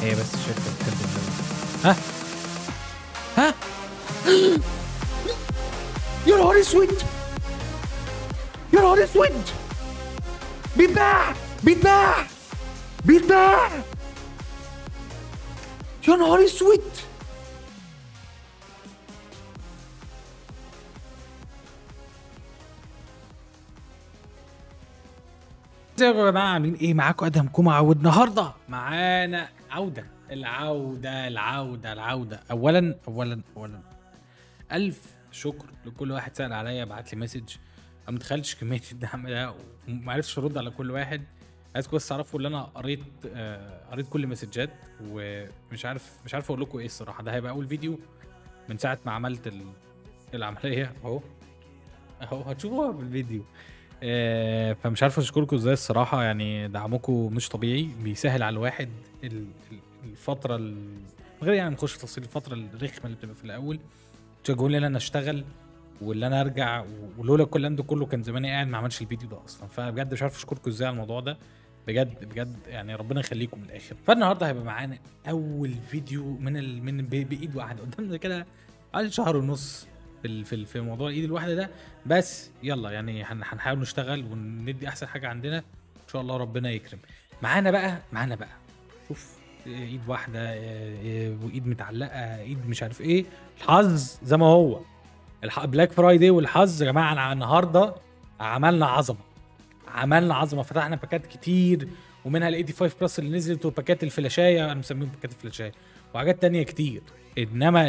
هي بس الشركه بتحب ها ها يا نهار اسود، يا نهار اسود، بيتباع بيتباع بيتباع، يا نهار اسود. ازيكم يا جماعه، عاملين ايه؟ معاكم ادهم كومع، والنهارده معانا العوده. اولا الف شكر لكل واحد سأل عليا، بعت لي مسج. انا متخيلتش كميه الدعم ده وما عرفتش ارد على كل واحد. عايزكم بس تعرفوا ان انا قريت كل المسجات، ومش عارف اقول لكم ايه الصراحه. ده هيبقى اول فيديو من ساعه ما عملت العمليه اهو هتشوفوها في الفيديو. فمش عارف اشكركم ازاي الصراحه، يعني دعمكم مش طبيعي، بيسهل على الواحد الفتره غير يعني نخش في تفاصيل الفتره الرخمه اللي بتبقى في الاول. تشجعوني ان انا اشتغل واللي انا ارجع، ولولا الكلام ده كله كان زماني قاعد ما عملش الفيديو ده اصلا. فبجد مش عارف اشكركم ازاي على الموضوع ده، بجد يعني ربنا يخليكم من الاخر. فالنهارده هيبقى معانا اول فيديو من بايد واحده قدامنا كده، على شهر ونص في موضوع الايد الواحده ده. بس يلا يعني هنحاول نشتغل وندي احسن حاجه عندنا ان شاء الله، ربنا يكرم. معانا بقى شوف، ايد واحده، وايد متعلقه، ايد مش عارف ايه. الحظ زي ما هو بلاك فرايداي والحظ يا جماعه. النهارده عملنا عظمه، فتحنا باكات كتير، ومنها ال 85 بلس اللي نزلت، وباكات الفلاشايه، انا مسميهم باكات الفلاشايه، وحاجات تانية كتير. انما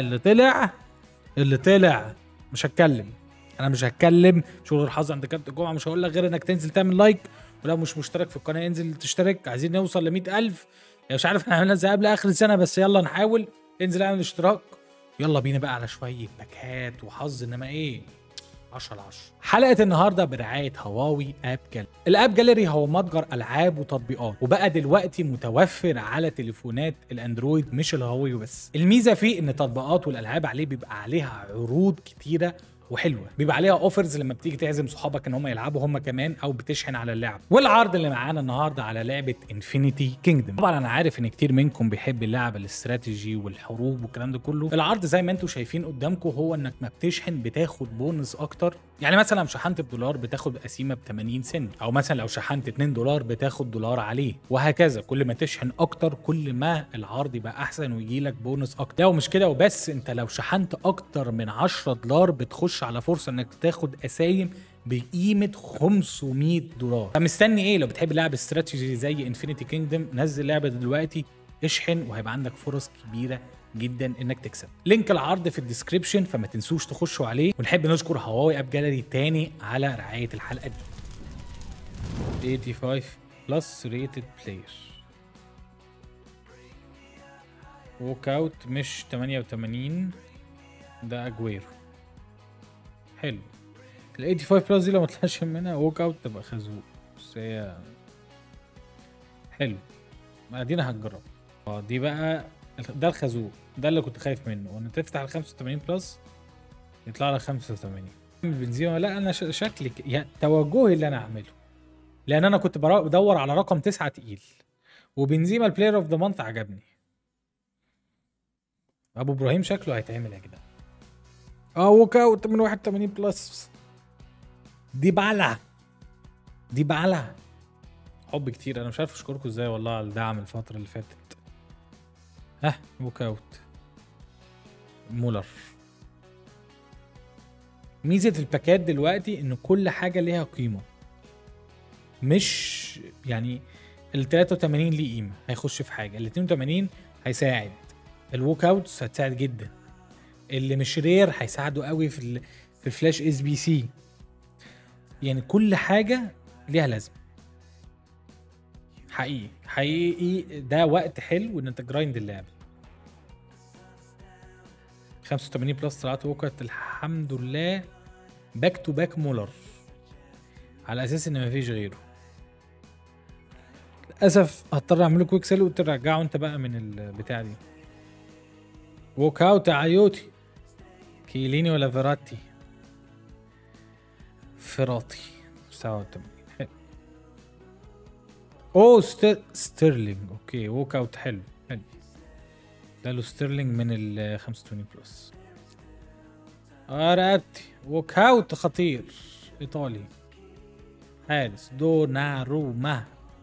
اللي طلع مش هتكلم، انا مش هتكلم. شغل الحظ عند كابتن الجمعه. مش هقول لك غير انك تنزل تعمل لايك، ولو مش مشترك في القناه انزل تشترك. عايزين نوصل ل 100,000. يعني مش عارف هنعملها ازاي قبل اخر السنه، بس يلا نحاول. انزل اعمل اشتراك. يلا بينا بقى على شويه باكات وحظ، انما ايه 10/10. حلقه النهارده برعايه هواوي اب جاليري. الاب جاليري هو متجر العاب وتطبيقات، وبقى دلوقتي متوفر على تليفونات الاندرويد مش الهواوي بس. الميزه فيه ان التطبيقات والالعاب عليه بيبقى عليها عروض كتيره وحلوه، بيبقى عليها اوفرز لما بتيجي تعزم صحابك ان هم يلعبوا هم كمان، او بتشحن على اللعب. والعرض اللي معانا النهارده على لعبه انفينيتي كينجدم. طبعا انا عارف ان كتير منكم بيحب اللعب الاستراتيجي والحروب والكلام ده كله. العرض زي ما انتم شايفين قدامكم هو انك ما بتشحن بتاخد بونص اكتر. يعني مثلا لو شحنت بدولار بتاخد قسيمه ب 80 سنت، او مثلا لو شحنت 2 دولار بتاخد دولار عليه، وهكذا. كل ما تشحن اكتر كل ما العرض يبقى احسن ويجي لك بونص اكتر. لا ومش كده وبس، انت لو شحنت اكتر من 10 دولار بتخش على فرصه انك تاخد قسايم بقيمه 500 دولار. فمستني ايه؟ لو بتحب لعب استراتيجي زي انفينيتي كينجدم نزل لعبه دلوقتي، اشحن، وهيبقى عندك فرص كبيره جدا انك تكسب. لينك العرض في الديسكريبشن، فما تنسوش تخشوا عليه. ونحب نشكر هواوي اب جاليري تاني على رعايه الحلقه دي. 85 بلس ريتد بلاير، ووك اوت مش 88، ده اجويرو. حلو. ال 85 بلس دي لو ما طلعش منها ووك اوت تبقى خازوق، بس هي حلو. ادينا هنجرب. دي بقى ده الخازوق، ده اللي كنت خايف منه، وان تفتح ال 85 بلس يطلع لك 85 بنزيما. لا انا شكلي يعني توجهي اللي انا اعمله، لان انا كنت بدور على رقم 9 تقيل، وبنزيما البلاير اوف ذا مانث عجبني. ابو ابراهيم شكله هيتعمل يا جدعان. ووك اوت من 81 بلس. دي بعلى حب كتير. انا مش عارف اشكركم ازاي والله على الدعم الفتره اللي فاتت. ووك اوت مولر. ميزه الباكات دلوقتي ان كل حاجه ليها قيمه، مش يعني ال 83 ليه قيمه هيخش في حاجه، ال 82 هيساعد، الووك اوتس هتساعد جدا، اللي مش رير هيساعدوا قوي في الفلاش اس بي سي. يعني كل حاجه ليها لازمه. حقيقي ده وقت حلو ان انت جرايند اللعبه. 85 بلس طلعت ووكت الحمد لله، باك تو باك مولر، على اساس ان مفيش غيره. للاسف هضطر اعمله كويك سيل وترجعه انت بقى من البتاع دي. ووك اوت عيوتي. كيليني ولا فيراتي؟ فيراتي 87. حلو. ستيرلينج. اوكي ووك اوت حلو. له ستيرلينج من ال 85 بلس. رقبتي ووك اوت خطير ايطالي حارس دوناروما،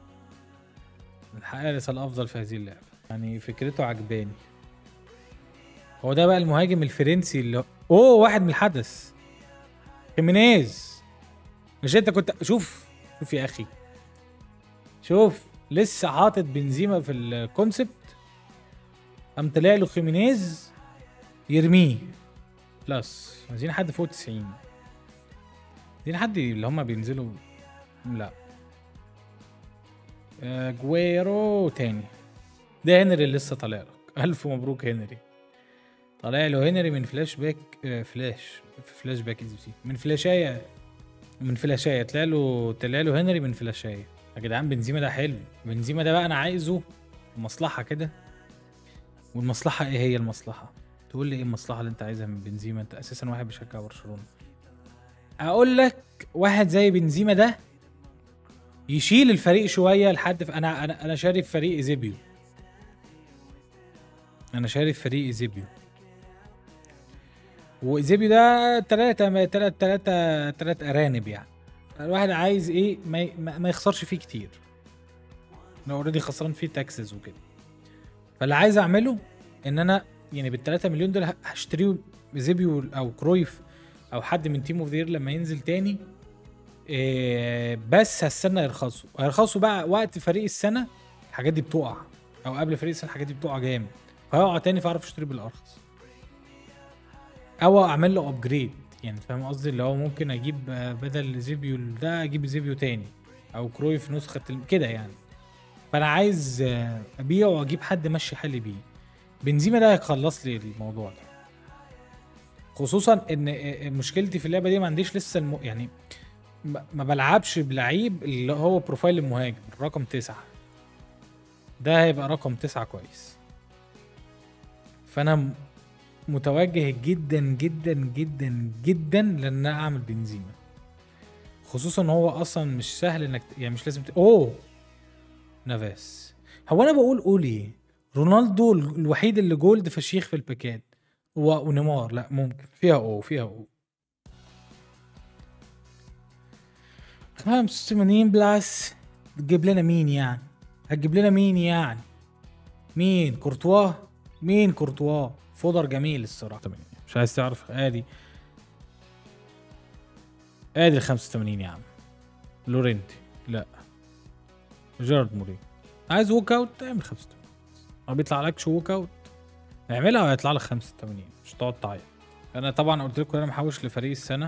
الحارس الافضل في هذه اللعبه، يعني فكرته عجباني. هو ده بقى المهاجم الفرنسي اللي واحد من الحدث، خيمينيز. مش انت كنت شوف يا اخي، شوف لسه حاطط بنزيما في الكونسبت، قام طلع له خيمينيز يرميه بلس. عايزين حد فوق 90، عايزين حد اللي هم بينزلوا. لا جويرو تاني، ده هنري اللي لسه طالع لك. الف مبروك هنري، طالع له هنري من فلاش باك. فلاش باك من فلاشايه طلع له هنري من فلاشايه. يا جدعان بنزيما ده حلو، بنزيما ده بقى انا عايزه مصلحه كده. والمصلحه ايه هي المصلحه؟ تقول لي ايه المصلحه اللي انت عايزها من بنزيما؟ انت اساسا واحد بيشجع برشلونه. اقول لك واحد زي بنزيما ده يشيل الفريق شويه لحد انا شاري في فريق ايزيبيو. وايزيبيو ده تلات ارانب يعني. الواحد عايز ايه ما يخسرش فيه كتير، انا اوريدي خسران فيه تاكسز وكده. فاللي عايز اعمله ان انا يعني بال3 مليون دول هشتريه ايزيبيو او كرويف او حد من تيم اوف ذير لما ينزل تاني. بس هستنى يرخصوا بقى وقت فريق السنه الحاجات دي بتقع، او قبل فريق السنه الحاجات دي بتقع جامد، فهيقع تاني فاعرف اشتري بالارخص او اعمل له ابجريد. يعني فاهم قصدي، اللي هو ممكن اجيب بدل زيبيو ده اجيب زيبيو تاني او كرويف نسخه كده يعني. فانا عايز ابيع واجيب حد ماشي حالي بيه. بنزيما ده هيخلص لي الموضوع ده، خصوصا ان مشكلتي في اللعبه دي ما عنديش لسه يعني ما بلعبش بلعيب اللي هو بروفايل المهاجم الرقم 9 ده. هيبقى رقم 9 كويس. فانا متوجه جدا جدا جدا جدا لان اعمل بنزيما، خصوصا ان هو اصلا مش سهل انك يعني مش لازم نافاس. هو انا بقول ليه رونالدو الوحيد اللي جولد فشيخ في الباكات ونيمار لا ممكن فيها 85 بلس. تجيب لنا مين يعني؟ هتجيب لنا مين يعني؟ مين كورتوا فودر جميل الصراحه. مش عايز تعرف ادي ال 85 يا عم. لورينتي لا، جيرارد موري. عايز ووك اوت اعمل 85، ما بيطلع لكش ووك اوت اعملها وهيطلع لك 85، مش تقعد تعيط. انا طبعا قلت لكم انا محوش لفريق السنه،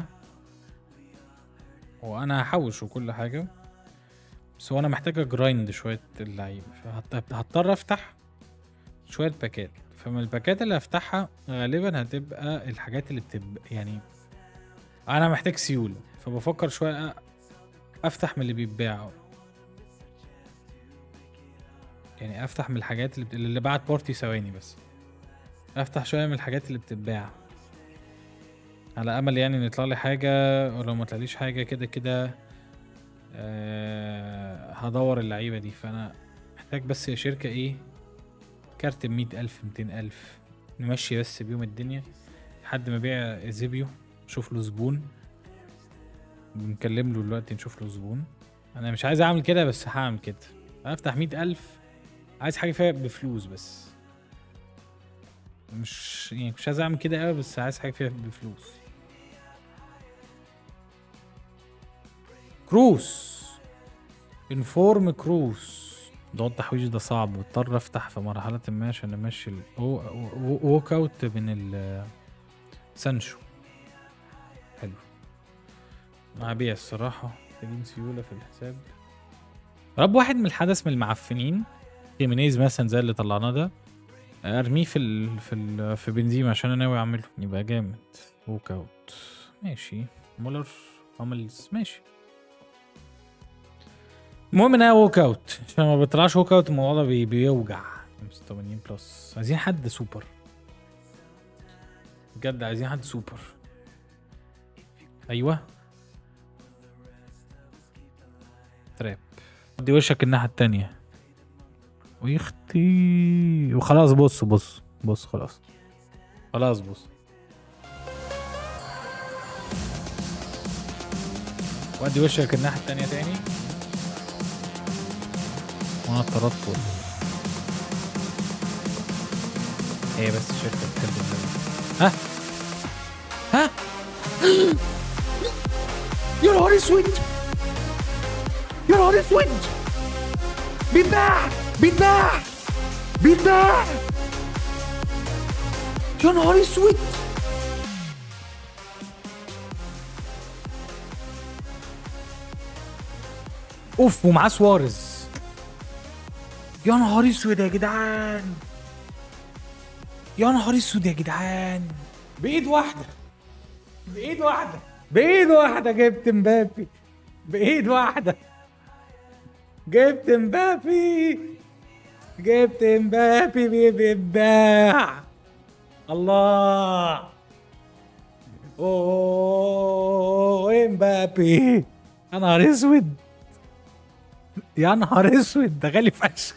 وانا هحوش وكل حاجه، بس هو انا محتاج اجرايند شويه اللعيبه، فهضطر افتح شويه باكات. فمن الباكات اللي هفتحها غالبا هتبقى الحاجات اللي بتبقى يعني انا محتاج سيوله، فبفكر شويه افتح من اللي بيتباع، يعني افتح من الحاجات اللي بعت بارتي. ثواني بس افتح شويه من الحاجات اللي بتتباع على امل يعني ان يطلع لي حاجه، ولو ما طلعليش حاجه كده هدور اللعيبه دي. فانا محتاج بس يا شركه ايه كارت 100,000 200,000 نمشي بس بيوم الدنيا لحد ما بيع زيبيو نشوف له زبون، بنكلم له دلوقتي نشوف له زبون. انا مش عايز اعمل كده بس هعمل كده، افتح 100,000. عايز حاجه فيها بفلوس بس، مش عايز اعمل كده قوي، بس عايز حاجه فيها بفلوس. كروس انفورم كروس ده التحويش ده صعب، بضطر افتح في مرحله ما عشان امشي ووك اوت من سانشو. حلو مع بيع الصراحه، محتاجين سيوله في الحساب. رب واحد من الحدث من المعفنين خيمينيز مثلا زي اللي طلعناه ده ارميه في بنزيما عشان انا ناوي اعمله يبقى جامد. ووك اوت ماشي، مولر عملز ماشي. المهم ان انا ووك اوت عشان ما بيطلعش ووك اوت الموضوع ده بيوجع. 85 بلس، عايزين حد سوبر بجد، عايزين حد سوبر. ايوه تراب دي وشك الناحيه التانية ويختي وخلاص. بص بص خلاص خلاص بص ودي وشك الناحية التانية تاني وانا اتطردت. هي بس الشركة بتحب النبي. ها ها يا نهار اسود يا نهار اسود بيتباع بيتباع بيتباع يا نهار اسود. اوف ومعاه سوارز. يا نهار اسود يا جدعان يا نهار اسود يا جدعان. بايد واحده بايد واحده بايد واحده جبت مبابي بايد واحده جبت مبابي جبت مبابي بيتباع. الله اوه مبابي يا نهار اسود يا نهار اسود ده غالي فشخ.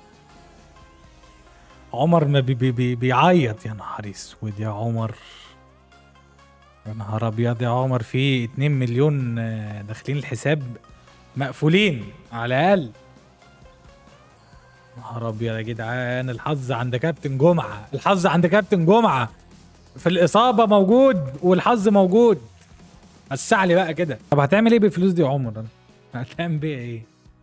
عمر ما بيعيط. يا نهار اسود يا عمر يا نهار ابيض يا عمر. في 2 مليون داخلين الحساب مقفولين على الاقل. نهار ابيض يا جدعان. الحظ عند كابتن جمعه الحظ عند كابتن جمعه. في الاصابه موجود والحظ موجود. وسع لي بقى كده. طب هتعمل ايه بالفلوس دي يا عمر؟ هتعمل بيها ايه؟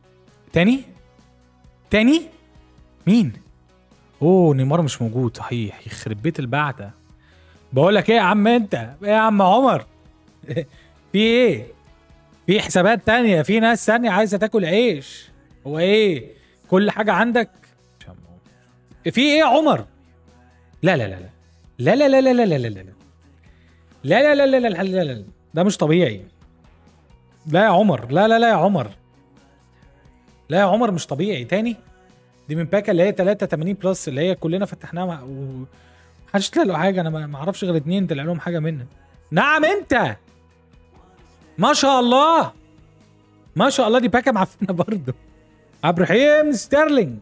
تاني مين؟ اوه نيمار مش موجود صحيح. يخرب بيت البعتة. بقول لك ايه يا عم انت ايه يا عم عمر في ايه؟ في حسابات تانية في ناس تانية عايزة تاكل عيش. هو ايه كل حاجة عندك؟ في ايه يا عمر؟ لا لا لا لا لا لا لا لا لا لا لا لا لا لا لا لا لا لا لا ده مش طبيعي. لا يا عمر لا لا لا يا عمر لا يا عمر مش طبيعي. تاني دي من باكا اللي هي 83 بلس اللي هي كلنا فتحناها محدش طلع له حاجه. انا ما اعرفش غير 2 طلع لهم حاجه منها. نعم انت ما شاء الله ما شاء الله. دي باكا معفنه برضه. عبد الرحيم ستيرلينج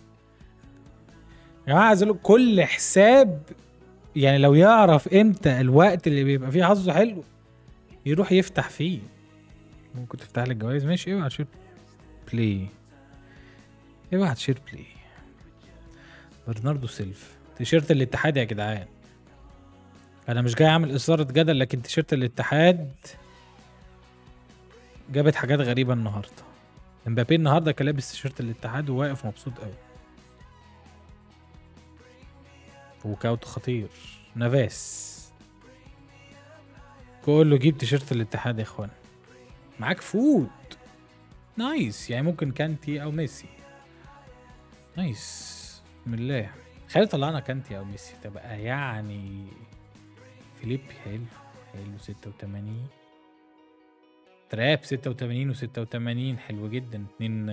يا جماعه عايز اقول كل حساب يعني لو يعرف امتى الوقت اللي بيبقى فيه حظه حلو يروح يفتح فيه. ممكن تفتح لي الجوائز ماشي. اوعى تشير بلاي اوعى تشير بلاي. برناردو سيلف تيشيرت الاتحاد يا جدعان. انا مش جاي اعمل اثاره جدل لكن تيشيرت الاتحاد جابت حاجات غريبه النهارده. امبابي النهارده كان لابس تيشيرت الاتحاد وواقف مبسوط قوي. وكاوت خطير. نافاس كله جيب تيشيرت الاتحاد يا اخوان. معاك فود نايس يعني ممكن كانتي او ميسي. نايس بسم الله. خلي طلعنا كانتي او ميسي تبقى يعني فيليب حلو حلو. 86 تراب 86 و86 حلو جدا.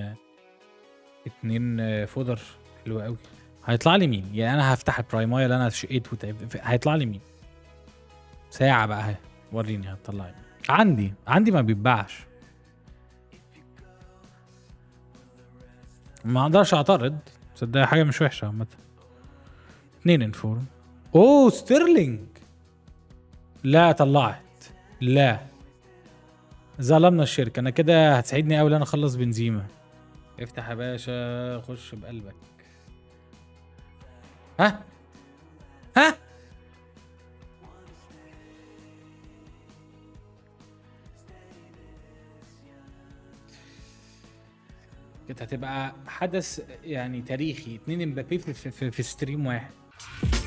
اتنين فودر حلو قوي. هيطلع لي مين؟ يعني انا هفتح البرايمايا اللي انا شقيت وتعبت هيطلع لي مين؟ ساعة بقى اهي وريني هتطلع لي. عندي ما بيتباعش. ما اقدرش اعترض. صدق حاجة مش وحشة عامة. 2 انفورم. اوه ستيرلينج. لا طلعت. لا ظلمنا الشركة. انا كده هتساعدني قوي انا اخلص بنزيمة. افتح يا باشا خش بقلبك. ها كانت هتبقى حدث يعني تاريخي. 2 امبابي في ستريم واحد.